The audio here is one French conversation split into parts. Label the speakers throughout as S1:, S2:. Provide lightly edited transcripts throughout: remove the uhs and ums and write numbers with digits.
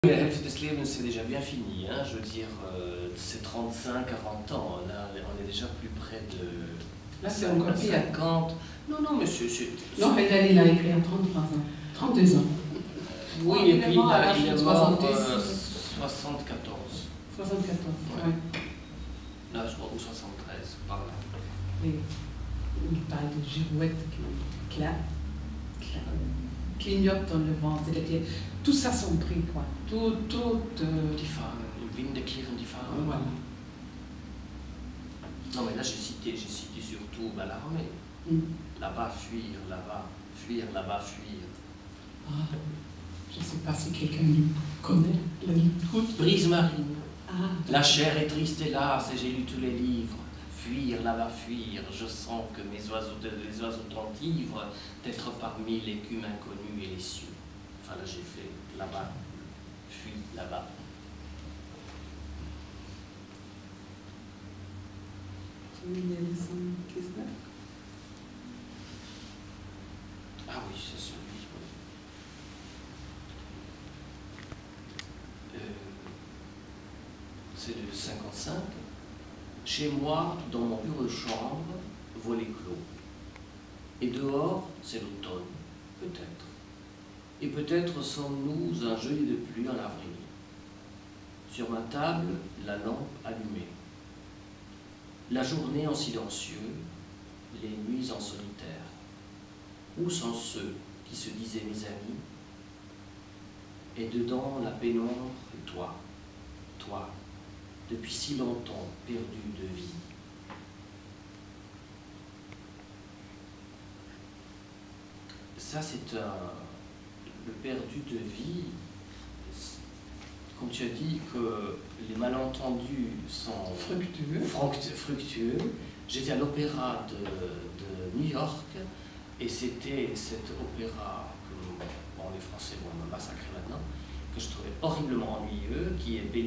S1: La Hälfte des Lebens, c'est déjà bien fini, hein. Je veux dire, c'est 35-40 ans, là on est déjà plus près de...
S2: Là c'est encore pire.
S1: 50. Non, non, mais c'est...
S2: Non, mais là il a écrit à 33 ans, 32 ans.
S1: Oui, et puis il est mort en 74.
S2: 74,
S1: ouais. Là, je crois, ou 73, par là.
S2: Et il parle de girouette qui clignote dans le vent, c'est-à-dire tout s'assombrit, quoi. Tout...
S1: Die Fahnen, im Winde klirren die Fahnen.
S2: Voilà.
S1: Non, mais là j'ai cité surtout l'armée. Là-bas, fuir, là-bas, fuir, là-bas, fuir.
S2: Ah, je ne sais pas si quelqu'un connaît la route.
S1: Brise marine.
S2: Ah.
S1: La chair est triste et lasse et j'ai lu tous les livres. Fuir, là-bas, fuir. Je sens que les oiseaux t'enivrent d'être parmi l'écume inconnue et les cieux. Enfin là j'ai fait là-bas, fuis, là-bas. Ah oui, c'est celui, oui. C'est le 55. Chez moi, dans mon bureau de chambre, volets clos. Et dehors, c'est l'automne, peut-être. Et peut-être sommes-nous un jeudi de pluie en avril. Sur ma table, la lampe allumée. La journée en silencieux, les nuits en solitaire. Où sont ceux qui se disaient mes amis? Et dedans la pénombre, toi, depuis si longtemps perdu de vie. Ça, c'est le perdu de vie. Comme tu as dit que les malentendus sont fructueux. J'étais à l'opéra de New York et c'était cet opéra que bon, les Français vont me massacrer maintenant, que je trouvais horriblement ennuyeux, qui est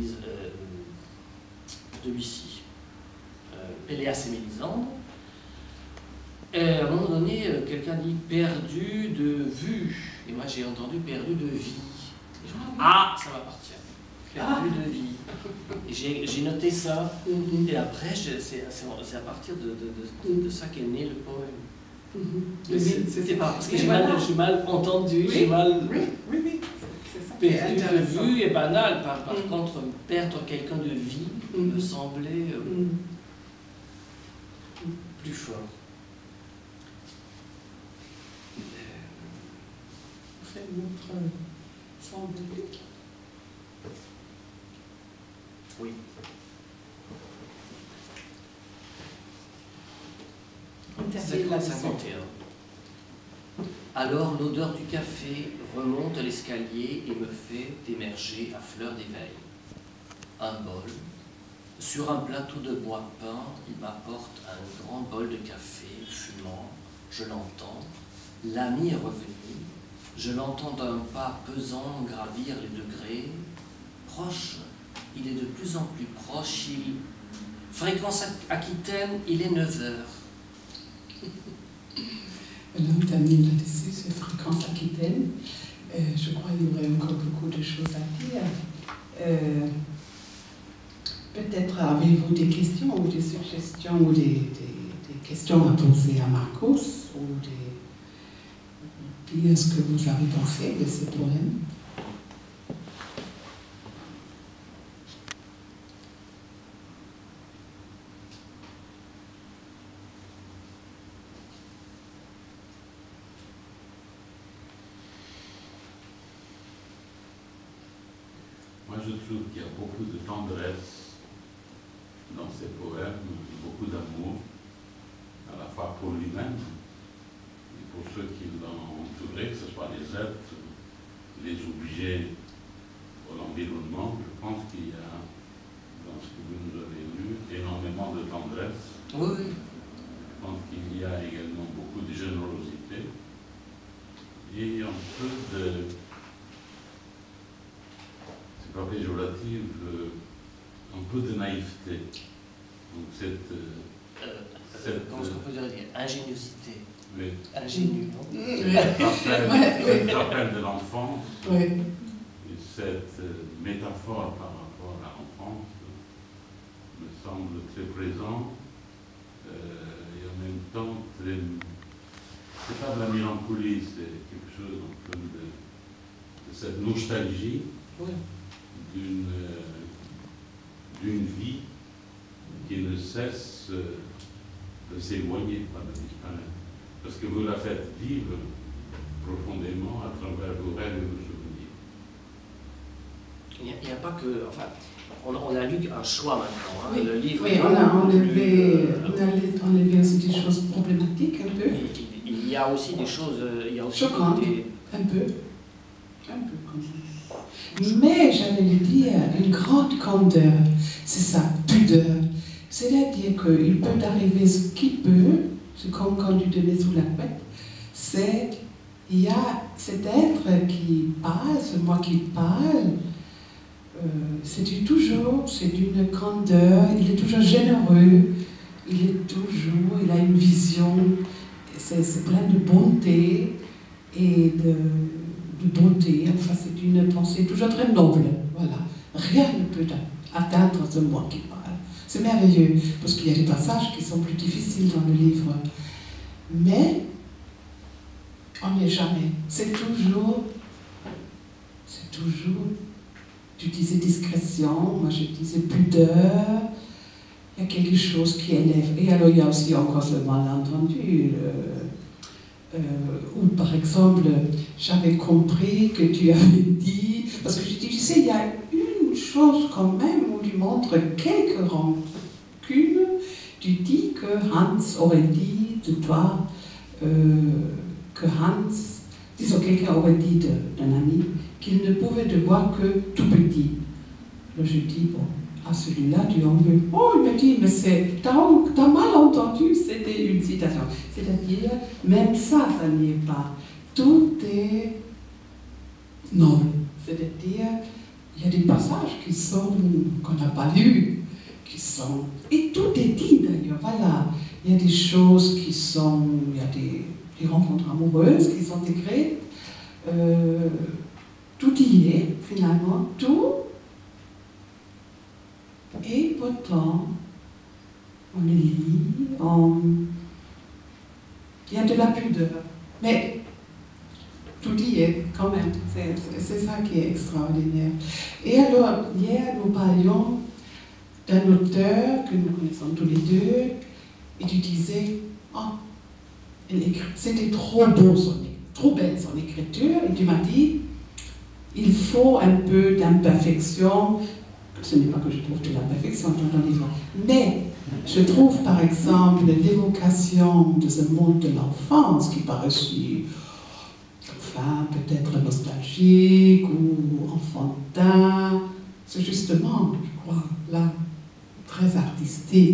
S1: Debussy, Péléas et Mélisande. Et à un moment donné, quelqu'un dit perdu de vue, et moi j'ai entendu perdu de vie. Et je me dis, ah, ça m'appartient. Perdu de vie. Et j'ai noté ça, et après, c'est à partir de ça qu'est né le poème. C'était pas parce que j'ai mal entendu, j'ai mal.
S2: Oui.
S1: Perdu de vue est banal, par contre, perdre quelqu'un de vie me semblait plus fort.
S2: On fait notre semblé.
S1: Oui. C'est 51. Alors l'odeur du café remonte l'escalier et me fait émerger à fleur d'éveil. Un bol. Sur un plateau de bois peint, il m'apporte un grand bol de café fumant. Je l'entends. L'ami est revenu. Je l'entends d'un pas pesant gravir les degrés. Proche, il est de plus en plus proche. Fréquence Aquitaine, il est 9 heures.
S2: L'homme termine là-dessus, c'est Fréquence Aquitaine. Je crois qu'il y aurait encore beaucoup de choses à dire. Peut-être avez-vous des questions ou des suggestions ou des questions à poser à Marcos ou dire ce que vous avez pensé de ce poème.
S3: Moi, je trouve qu'il y a beaucoup de tendresse dans ces poèmes, beaucoup d'amour, à la fois pour lui-même et pour ceux qui l'ont entouré, que ce soit les êtres, les objets ou l'environnement. Je pense qu'il y a, dans ce que vous nous avez lu, énormément de tendresse.
S1: Oui.
S3: Je pense qu'il y a également beaucoup de générosité et un peu de... pas péjorative, un peu de naïveté. Donc
S1: comment est-ce qu'on peut dire ingéniosité.
S3: Oui.
S1: Ingénu, non?
S3: Rappel de l'enfance.
S2: Oui.
S3: Et cette métaphore par rapport à l'enfance me semble très présent et en même temps très... C'est pas de la mélancolie, c'est quelque chose un peu de cette nostalgie d'une vie qui ne cesse de s'éloigner, pas de disparaître. Parce que vous la faites vivre profondément à travers vos rêves et vos souvenirs.
S1: Il n'y a pas que... Enfin, on a lu un choix maintenant. Hein,
S2: oui,
S1: le livre,
S2: oui, on a enlevé aussi des choses problématiques un peu.
S1: Il y a aussi des choses... Il y a aussi
S2: choquantes,
S1: des...
S2: un peu comme ça. Mais j'allais le dire, une grande candeur, c'est ça, pudeur. C'est-à-dire qu'il peut arriver ce qui peut, c'est comme quand tu te mets sous la couette, c'est, il y a cet être qui parle, ce moi qui parle, c'est d'une grandeur, il est toujours généreux, il a une vision, c'est plein de bonté et de beauté, enfin c'est une pensée toujours très noble, voilà. Rien ne peut atteindre ce moi qui parle. C'est merveilleux, parce qu'il y a des passages qui sont plus difficiles dans le livre. Mais, on n'est jamais. C'est toujours, tu disais discrétion, moi je disais pudeur, il y a quelque chose qui élève. Et alors il y a aussi encore ce malentendu, où par exemple, j'avais compris que tu avais dit, parce que je dis, tu sais, il y a une chose quand même où tu montres quelques rancunes, tu dis que Hans aurait dit de toi, que Hans, disons quelqu'un aurait dit d'un ami, qu'il ne pouvait te voir que tout petit. Alors je dis, bon, à celui-là tu en veux. Oh, il me dit, mais t'as mal entendu, c'était une citation. C'est-à-dire, même ça n'y est pas. Tout est noble. C'est-à-dire, il y a des passages qu'on n'a pas lus, et tout est dit d'ailleurs, voilà. Il y a des choses il y a des rencontres amoureuses qui sont écrites, tout y est, finalement, tout. Et pourtant, on le lit, il y a de la pudeur. Mais tout y est quand même, c'est ça qui est extraordinaire. Et alors, hier, nous parlions d'un auteur que nous connaissons tous les deux, et tu disais, c'était trop beau, trop belle son écriture, et tu m'as dit, il faut un peu d'imperfection. Ce n'est pas que je trouve de l'imperfection dans ton livre, mais je trouve par exemple l'évocation de ce monde de l'enfance qui paraît si, enfin, peut-être nostalgique ou enfantin. C'est justement, je crois, là, très artistique,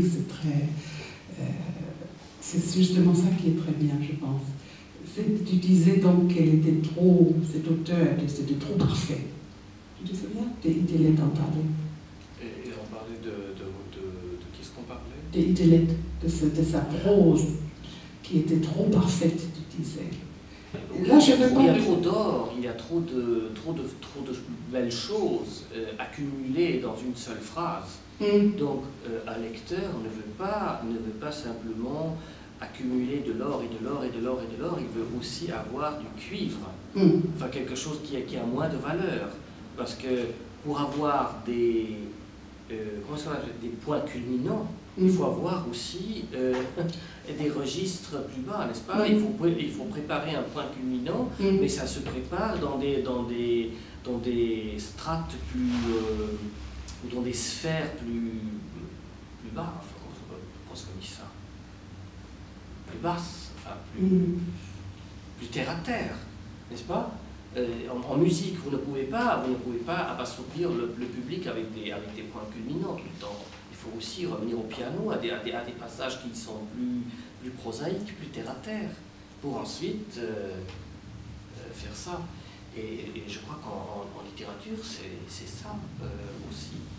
S2: c'est justement ça qui est très bien, je pense. Tu disais donc qu'elle était trop, cet auteur, c'était trop parfait. Tu te souviens? D'Idelette en parlait.
S1: Et on parlait de qu'est-ce qu'on parlait?
S2: D'Idelette, de sa prose, qui était trop parfaite, tu disais. Là, je veux pas...
S1: Il y a trop d'or, il y a trop de belles choses accumulées dans une seule phrase. Donc, un lecteur ne veut pas simplement accumuler de l'or et de l'or et de l'or et de l'or, il veut aussi avoir du cuivre, enfin quelque chose qui a moins de valeur. Parce que pour avoir des points culminants, il faut avoir aussi des registres plus bas, n'est-ce pas? Il faut préparer un point culminant, mais ça se prépare dans des strates plus, ou dans des sphères plus bas, enfin, comment on dit ça? Plus basse, enfin plus terre à terre, n'est-ce pas? En musique, vous ne pouvez pas assoupir le public avec des points culminants tout le temps. Il faut aussi revenir au piano, à des passages qui sont plus prosaïques, plus terre à terre, pour ensuite faire ça. Et je crois qu'en littérature, c'est ça aussi.